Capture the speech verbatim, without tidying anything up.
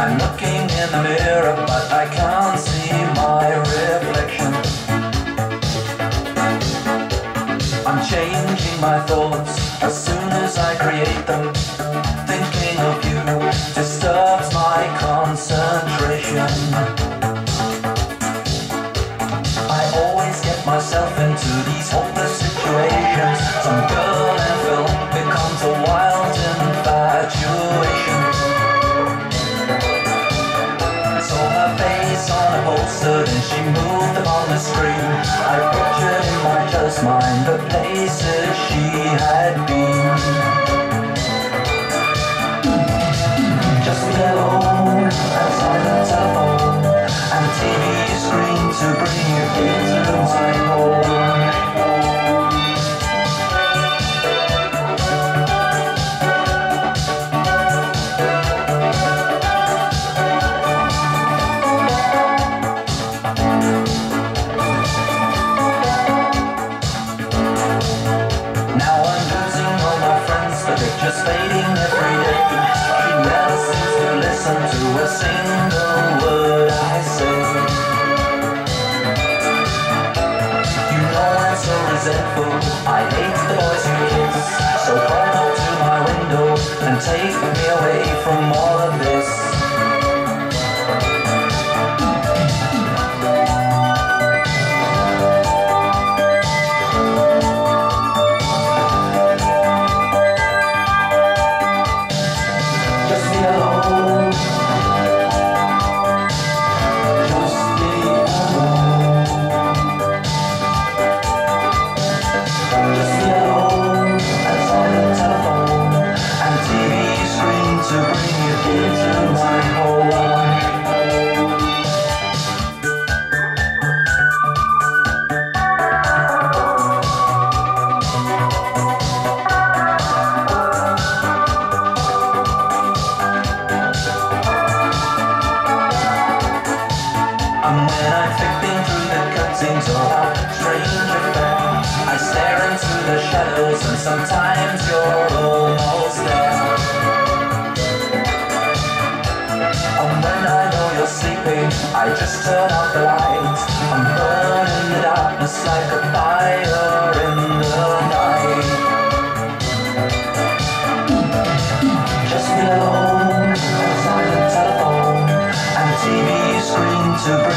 I'm looking in the mirror, but I can't see my reflection. I'm changing my thoughts as soon as I create them. Thinking of you disturbs my concentration. I always get myself into these hopeless situations. Some girl in film becomes a wild infatuation. Saw her face on a poster, then she moved upon the screen. I pictured in my just mind the places she had been. Just be alone outside the telephone and the T V screen to bring you into my home. Now I'm losing all my friends, the picture's fading every day. She never seems to listen to a single word I say. You know I'm so resentful, I hate the boys who kiss. So come up to my window and take me away from all of this. To bring you into my whole life. And when I'm flipping through the cutscenes of our strange affair, I stare into the shadows and sometimes you're almost there. And when I know you're sleeping, I just turn off the lights and burn in the darkness like a fire in the night. Just be alone outside the telephone and T V screen to bring